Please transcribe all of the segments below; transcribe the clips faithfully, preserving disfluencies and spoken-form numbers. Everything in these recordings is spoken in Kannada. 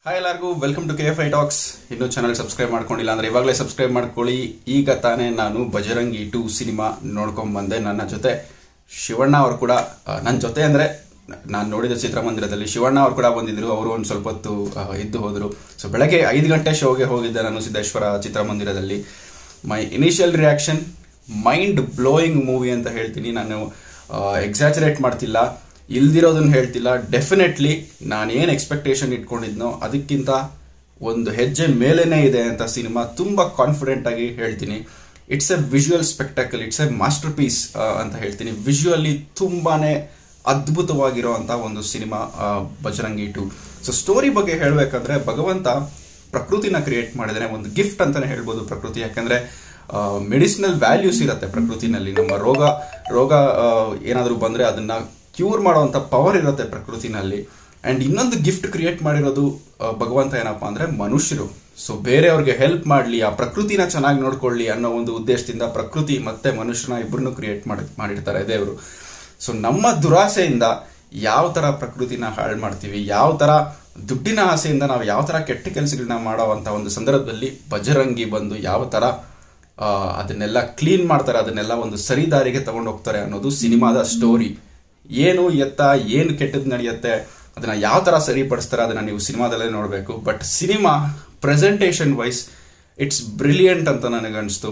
ಹಾಯ್ ಎಲ್ಲರಿಗೂ welcome to K F I talks. ಇನ್ನೂ ಚಾನಲ್ ಸಬ್ಸ್ಕ್ರೈಬ್ ಮಾಡ್ಕೊಂಡಿಲ್ಲ ಅಂದ್ರೆ ಇವಾಗಲೇ ಸಬ್ಸ್ಕ್ರೈಬ್ ಮಾಡ್ಕೊಳ್ಳಿ. ಈಗ ತಾನೇ ನಾನು ಬಜರಂಗಿ ಟು ಸಿನಿಮಾ ನೋಡ್ಕೊಂಡ್ ಬಂದೆ. ನನ್ನ ಜೊತೆ ಶಿವಣ್ಣ ಅವರು ಕೂಡ ನನ್ನ ಜೊತೆ ಅಂದ್ರೆ ನಾನು ನೋಡಿದ ಚಿತ್ರಮಂದಿರದಲ್ಲಿ ಶಿವಣ್ಣ ಅವರು ಕೂಡ ಬಂದಿದ್ರು. ಅವರು ಒಂದು ಸ್ವಲ್ಪ ಹೊತ್ತು ಇದ್ದು ಹೋದ್ರು. ಸೊ ಬೆಳಗ್ಗೆ ಐದು ಗಂಟೆ ಶೋಗೆ ಹೋಗಿದ್ದೆ ನಾನು ಸಿದ್ದೇಶ್ವರ ಚಿತ್ರಮಂದಿರದಲ್ಲಿ. My initial reaction mind blowing movie ಅಂತ ಹೇಳ್ತೀನಿ. ನಾನು ಎಕ್ಸಾಜರೇಟ್ ಮಾಡ್ತಿಲ್ಲ, ಇಲ್ದಿರೋದನ್ನ ಹೇಳ್ತಿಲ್ಲ. ಡೆಫಿನೆಟ್ಲಿ ನಾನು ಏನು ಎಕ್ಸ್ಪೆಕ್ಟೇಷನ್ ಇಟ್ಕೊಂಡಿದ್ನೋ ಅದಕ್ಕಿಂತ ಒಂದು ಹೆಜ್ಜೆ ಮೇಲೇನೆ ಇದೆ ಅಂತ ಸಿನಿಮಾ. ತುಂಬ ಕಾನ್ಫಿಡೆಂಟ್ ಆಗಿ ಹೇಳ್ತೀನಿ. It's a visual spectacle, it's a masterpiece ಅಂತ ಹೇಳ್ತೀನಿ. ವಿಜುವಲಿ ತುಂಬಾನೇ ಅದ್ಭುತವಾಗಿರುವಂತಹ ಒಂದು cinema Bajarangi two. So story ಬಗ್ಗೆ ಹೇಳಬೇಕಂದ್ರೆ ಭಗವಂತ ಪ್ರಕೃತಿನ ಕ್ರಿಯೇಟ್ ಮಾಡಿದಾನೆ. ಒಂದು ಗಿಫ್ಟ್ ಅಂತಾನೆ ಹೇಳ್ಬೋದು ಪ್ರಕೃತಿ. ಯಾಕಂದ್ರೆ ಮೆಡಿಸಿನಲ್ ವ್ಯಾಲ್ಯೂಸ್ ಇರುತ್ತೆ ಪ್ರಕೃತಿನಲ್ಲಿ. ನಮ್ಮ ರೋಗ ರೋಗ ಏನಾದರೂ ಬಂದ್ರೆ ಅದನ್ನ ಕ್ಯೂರ್ ಮಾಡುವಂತ ಪವರ್ ಇರುತ್ತೆ ಪ್ರಕೃತಿನಲ್ಲಿ. ಅಂಡ್ ಇನ್ನೊಂದು ಗಿಫ್ಟ್ ಕ್ರಿಯೇಟ್ ಮಾಡಿರೋದು ಭಗವಂತ ಏನಪ್ಪಾ ಅಂದ್ರೆ ಮನುಷ್ಯರು. ಸೊ ಬೇರೆಯವ್ರಿಗೆ ಹೆಲ್ಪ್ ಮಾಡಲಿ, ಆ ಪ್ರಕೃತಿನ ಚೆನ್ನಾಗಿ ನೋಡ್ಕೊಳ್ಳಿ ಅನ್ನೋ ಒಂದು ಉದ್ದೇಶದಿಂದ ಪ್ರಕೃತಿ ಮತ್ತೆ ಮನುಷ್ಯನ ಇಬ್ಬರನ್ನು ಕ್ರಿಯೇಟ್ ಮಾಡಿ ಮಾಡಿರ್ತಾರೆ ದೇವರು. ಸೊ ನಮ್ಮ ದುರಾಸೆಯಿಂದ ಯಾವ ತರ ಪ್ರಕೃತಿನ ಹಾಳು ಮಾಡ್ತೀವಿ, ಯಾವ ತರ ದುಡ್ಡಿನ ಆಸೆಯಿಂದ ನಾವು ಯಾವ ತರ ಕೆಟ್ಟ ಕೆಲಸಗಳನ್ನ ಮಾಡೋವಂತ ಒಂದು ಸಂದರ್ಭದಲ್ಲಿ ಬಜರಂಗಿ ಬಂದು ಯಾವ ತರ ಅದನ್ನೆಲ್ಲ ಕ್ಲೀನ್ ಮಾಡ್ತಾರೆ, ಅದನ್ನೆಲ್ಲ ಒಂದು ಸರಿ ದಾರಿಗೆ ತಗೊಂಡು ಹೋಗ್ತಾರೆ ಅನ್ನೋದು ಸಿನಿಮಾದ ಸ್ಟೋರಿ. ಏನು ಎತ್ತ ಏನು ಕೆಟ್ಟದ್ದು ನಡೆಯುತ್ತೆ ಅದನ್ನ ಯಾವ ತರ ಸರಿಪಡಿಸ್ತಾರೆ ಅದನ್ನ ನೀವು ಸಿನಿಮಾದಲ್ಲೇ ನೋಡಬೇಕು. But cinema presentation wise it's brilliant ಅಂತ ನನಗನ್ನಿಸ್ತು.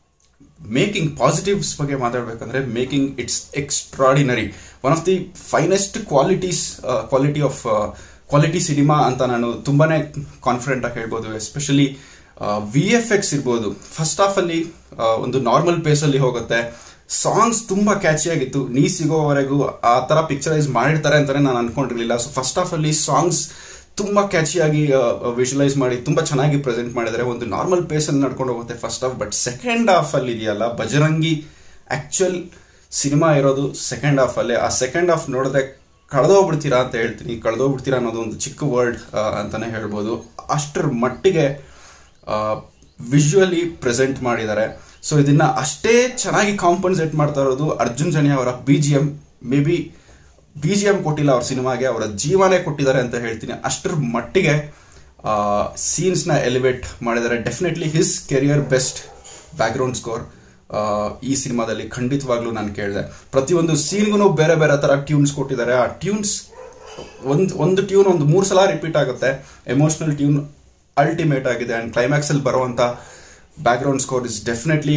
ಮೇಕಿಂಗ್ ಪಾಸಿಟಿವ್ಸ್ ಬಗ್ಗೆ ಮಾತಾಡ್ಬೇಕಂದ್ರೆ making it's extraordinary. One of the finest qualities quality of quality cinema ಅಂತ ನಾನು ತುಂಬಾನೇ ಕಾನ್ಫಿಡೆಂಟ್ ಆಗಿ ಹೇಳ್ಬೋದು. ಎಸ್ಪೆಷಲಿ ವಿ ಎಫ್ ಎಕ್ಸ್ ಇರ್ಬೋದು. ಫಸ್ಟ್ ಹಾಫ್ ಅಲ್ಲಿ ಒಂದು ನಾರ್ಮಲ್ ಪೇಸ್ ಅಲ್ಲಿ ಹೋಗುತ್ತೆ. ಸಾಂಗ್ಸ್ ತುಂಬಾ ಕ್ಯಾಚಿ ಆಗಿತ್ತು. ನೀ ಸಿಗೋವರೆಗೂ ಆ ತರ ಪಿಕ್ಚರೈಸ್ ಮಾಡಿರ್ತಾರೆ ಅಂತಾನೆ ನಾನು ಅನ್ಕೊಂಡಿರ್ಲಿಲ್ಲ. ಸೊ ಫಸ್ಟ್ ಹಾಫ್ ಅಲ್ಲಿ ಸಾಂಗ್ಸ್ ತುಂಬಾ ಕ್ಯಾಚಿ ಆಗಿ ವಿಜುವಲೈಸ್ ಮಾಡಿ ತುಂಬಾ ಚೆನ್ನಾಗಿ ಪ್ರೆಸೆಂಟ್ ಮಾಡಿದ್ದಾರೆ. ಒಂದು ನಾರ್ಮಲ್ ಪೇಸ್ ಅಲ್ಲಿ ನಡ್ಕೊಂಡು ಹೋಗುತ್ತೆ first half. But second half ಅಲ್ಲಿ ಇದೆಯಲ್ಲ ಬಜರಂಗಿ ಆಕ್ಚುಯಲ್ ಸಿನಿಮಾ ಇರೋದು ಸೆಕೆಂಡ್ ಹಾಫ್ ಅಲ್ಲೇ. ಆ ಸೆಕೆಂಡ್ ಹಾಫ್ ನೋಡಿದ್ರೆ ಕಳೆದೋಗ್ಬಿಡ್ತೀರಾ ಅಂತ ಹೇಳ್ತೀನಿ. ಕಳೆದೋಗ್ಬಿಡ್ತೀರಾ ಅನ್ನೋದು ಒಂದು ಚಿಕ್ಕ ವರ್ಡ್ ಅಂತಾನೆ ಹೇಳ್ಬೋದು. ಅಷ್ಟರ ಮಟ್ಟಿಗೆ ವಿಜುವಲಿ ಪ್ರೆಸೆಂಟ್ ಮಾಡಿದ್ದಾರೆ. ಸೊ ಇದನ್ನ ಅಷ್ಟೇ ಚೆನ್ನಾಗಿ ಕಾಂಪನ್ಸೇಟ್ ಮಾಡ್ತಾ ಇರೋದು ಅರ್ಜುನ್ ಜನ್ಯ ಅವರ B G M. Maybe B G M ಕೊಟ್ಟಿಲ್ಲ ಅವ್ರ ಸಿನಿಮಾಗೆ, ಅವರ ಜೀವನೇ ಕೊಟ್ಟಿದ್ದಾರೆ ಅಂತ ಹೇಳ್ತೀನಿ. ಅಷ್ಟರ ಮಟ್ಟಿಗೆ ಸೀನ್ಸ್ ನ ಎಲಿವೇಟ್ ಮಾಡಿದ್ದಾರೆ. Definitely his career best background score ಈ ಸಿನಿಮಾದಲ್ಲಿ ಖಂಡಿತವಾಗ್ಲೂ ನಾನು ಕೇಳಿದೆ. ಪ್ರತಿಯೊಂದು ಸೀನ್ಗೂ ಬೇರೆ ಬೇರೆ ತರ ಟ್ಯೂನ್ಸ್ ಕೊಟ್ಟಿದ್ದಾರೆ. ಆ ಟ್ಯೂನ್ಸ್ ಒಂದು ಒಂದು ಟ್ಯೂನ್ ಒಂದು ಮೂರು ಸಲ ರಿಪೀಟ್ ಆಗುತ್ತೆ. ಎಮೋಷನಲ್ ಟ್ಯೂನ್ ಅಲ್ಟಿಮೇಟ್ ಆಗಿದೆ. ಅಂಡ್ ಕ್ಲೈಮ್ಯಾಕ್ಸ್ ಅಲ್ಲಿ ಬರುವಂತ background score is definitely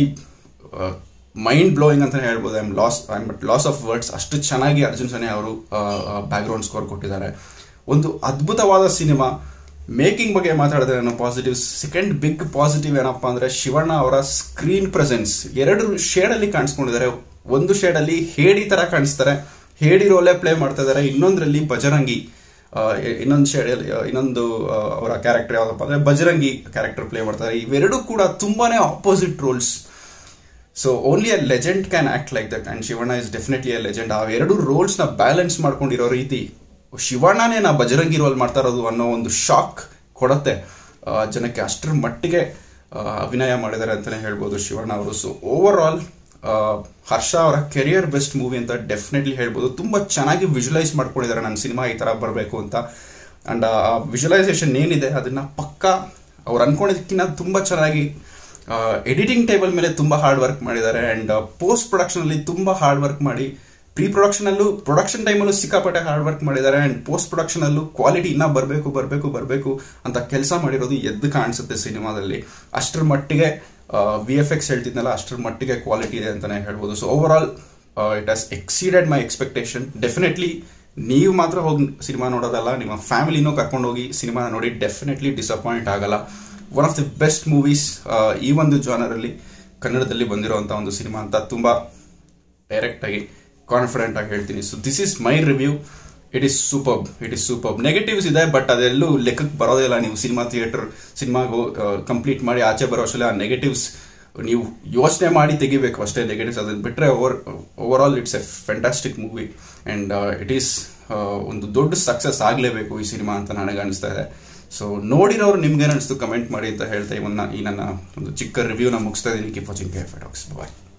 mind blowing ಅಂತ ಹೇಳ್ಬೋದು. I am loss I am but loss of words. ಅಷ್ಟು ಚೆನ್ನಾಗಿ ಅರ್ಜುನ್ ಜನ್ಯ ಅವರು ಬ್ಯಾಕ್ಗ್ರೌಂಡ್ ಸ್ಕೋರ್ ಕೊಟ್ಟಿದ್ದಾರೆ. ಒಂದು ಅದ್ಭುತವಾದ ಸಿನಿಮಾ. ಮೇಕಿಂಗ್ ಬಗ್ಗೆ ಮಾತಾಡಿದ್ರೆ ನಾನು ಪಾಸಿಟಿವ್ಸ್. ಸೆಕೆಂಡ್ ಬಿಗ್ ಪಾಸಿಟಿವ್ ಏನಪ್ಪಾ ಅಂದ್ರೆ ಶಿವಣ್ಣ ಅವರ ಸ್ಕ್ರೀನ್ ಪ್ರೆಸೆನ್ಸ್. ಎರಡು ಶೇಡ್ ಅಲ್ಲಿ ಕಾಣಿಸ್ಕೊಂಡಿದ್ದಾರೆ. ಒಂದು ಶೇಡ್ ಅಲ್ಲಿ ಹೇಡಿ ತರ ಕಾಣಿಸ್ತಾರೆ, ಹೇಡಿ ರೋಲೇ ಪ್ಲೇ ಮಾಡ್ತಾ ಇದ್ದಾರೆ. ಇನ್ನೊಂದ್ರಲ್ಲಿ ಬಜರಂಗಿ, ಇನ್ನೊಂದು ಶೇಡ್ ಇನ್ನೊಂದು ಅವರ ಕ್ಯಾರೆಕ್ಟರ್ ಯಾವ್ದಪ್ಪ ಅಂದ್ರೆ ಬಜರಂಗಿ ಕ್ಯಾರೆಕ್ಟರ್ ಪ್ಲೇ ಮಾಡ್ತಾರೆ. ಇವೆರಡು ಕೂಡ ತುಂಬಾನೇ opposite roles. So only a legend can act like that and Shivanna is definitely a legend. ಆ ಎರಡು ರೋಲ್ಸ್ ನ ಬ್ಯಾಲೆನ್ಸ್ ಮಾಡ್ಕೊಂಡಿರೋ ರೀತಿ ಶಿವಣ್ಣನೇ ನಾ ಬಜರಂಗಿ ರೋಲ್ ಮಾಡ್ತಾ ಇರೋದು ಅನ್ನೋ ಒಂದು ಶಾಕ್ ಕೊಡತ್ತೆ ಜನಕ್ಕೆ. ಅಷ್ಟರ ಮಟ್ಟಿಗೆ ಅಭಿನಯ ಮಾಡಿದ್ದಾರೆ ಅಂತಾನೆ ಹೇಳ್ಬೋದು ಶಿವಣ್ಣ ಅವರು. ಸೊ ಓವರ್ ಆಲ್ ಹರ್ಷ ಅವರ ಕೆರಿಯರ್ ಬೆಸ್ಟ್ ಮೂವಿ ಅಂತ ಡೆಫಿನೆಟ್ಲಿ ಹೇಳ್ಬೋದು. ತುಂಬಾ ಚೆನ್ನಾಗಿ ವಿಜುವಲೈಸ್ ಮಾಡ್ಕೊಂಡಿದ್ದಾರೆ ನನ್ನ ಸಿನಿಮಾ ಈ ತರ ಬರಬೇಕು ಅಂತ. ಅಂಡ್ ಆ ವಿಜುವಲೈಸೇಷನ್ ಏನಿದೆ ಅದನ್ನ ಪಕ್ಕ ಅವ್ರು ಅನ್ಕೊಂಡಿದ್ದಕ್ಕಿಂತ ತುಂಬಾ ಚೆನ್ನಾಗಿ ಎಡಿಟಿಂಗ್ ಟೇಬಲ್ ಮೇಲೆ ತುಂಬಾ ಹಾರ್ಡ್ ವರ್ಕ್ ಮಾಡಿದ್ದಾರೆ. ಅಂಡ್ ಪೋಸ್ಟ್ ಪ್ರೊಡಕ್ಷನ್ ಅಲ್ಲಿ ತುಂಬಾ ಹಾರ್ಡ್ ವರ್ಕ್ ಮಾಡಿ ಪ್ರೀ ಪ್ರೊಡಕ್ಷನ್ ಅಲ್ಲೂ ಪ್ರೊಡಕ್ಷನ್ ಟೈಮಲ್ಲೂ ಸಿಕ್ಕಾಪಟ್ಟೆ ಹಾರ್ಡ್ ವರ್ಕ್ ಮಾಡಿದ್ದಾರೆ. ಅಂಡ್ ಪೋಸ್ಟ್ ಪ್ರೊಡಕ್ಷನ್ ಅಲ್ಲೂ ಕ್ವಾಲಿಟಿ ಇನ್ನ ಬರಬೇಕು ಬರಬೇಕು ಬರಬೇಕು ಅಂತ ಕೆಲಸ ಮಾಡಿರೋದು ಎದ್ದು ಕಾಣಿಸುತ್ತೆ ಸಿನಿಮಾದಲ್ಲಿ. ಅಷ್ಟರ ಮಟ್ಟಿಗೆ ವಿ ಎಫ್ ಎಕ್ಸ್ ಹೇಳ್ತಿದ್ನಲ್ಲ ಅಷ್ಟರ ಮಟ್ಟಿಗೆ ಕ್ವಾಲಿಟಿ ಇದೆ ಅಂತಾನೆ ಹೇಳ್ಬೋದು. So overall it has exceeded my expectation. Definitely ನೀವು ಮಾತ್ರ ಹೋಗಿ ಸಿನಿಮಾ ನೋಡೋದಲ್ಲ, ನಿಮ್ಮ ಫ್ಯಾಮಿಲಿನೂ ಕರ್ಕೊಂಡು ಹೋಗಿ ಸಿನಿಮಾ ನೋಡಿ. ಡೆಫಿನೆಟ್ಲಿ ಡಿಸಪಾಯಿಂಟ್ ಆಗಲ್ಲ. One of the best movies ಈ ಒಂದು ಜಾನರ್ ಅಲ್ಲಿ ಕನ್ನಡದಲ್ಲಿ ಬಂದಿರುವಂತಹ ಒಂದು ಸಿನಿಮಾ ಅಂತ ತುಂಬಾ ಡೈರೆಕ್ಟ್ ಆಗಿ ಕಾನ್ಫಿಡೆಂಟ್ ಆಗಿ ಹೇಳ್ತೀನಿ. So this is my review. It is superb, it is superb. Negatives ಇದೆ ಬಟ್ ಅದೆಲ್ಲೂ ಲೆಕ್ಕಕ್ಕೆ ಬರೋದಿಲ್ಲ. ನೀವು ಸಿನಿಮಾ ಥಿಯೇಟರ್ ಸಿನಿಮಾಗೂ ಕಂಪ್ಲೀಟ್ ಮಾಡಿ ಆಚೆ ಬರೋ ಅಷ್ಟೇ ಆ ನೆಗೆಟಿವ್ಸ್ ನೀವು ಯೋಚನೆ ಮಾಡಿ ತೆಗಿಬೇಕು ಅಷ್ಟೇ ನೆಗೆಟಿವ್ಸ್. ಅದನ್ನ ಬಿಟ್ಟರೆ over overall it's a fantastic movie and it is ಒಂದು ದೊಡ್ಡ ಸಕ್ಸಸ್ ಆಗಲೇಬೇಕು ಈ ಸಿನಿಮಾ ಅಂತ ನನಗೆ ಅನಿಸ್ತಾ ಇದೆ. ಸೊ ನೋಡಿರೋರು ನಿಮ್ಗೇನು ಅನಿಸ್ತು ಕಮೆಂಟ್ ಮಾಡಿ ಅಂತ ಹೇಳ್ತಾ ಇವನ್ನ ಈ ನನ್ನ ಒಂದು ಚಿಕ್ಕ ರಿವ್ಯೂನ ಮುಗಿಸ್ತಾ ಇದ್ದೀನಿ. Keep watching K F I talks. Bye.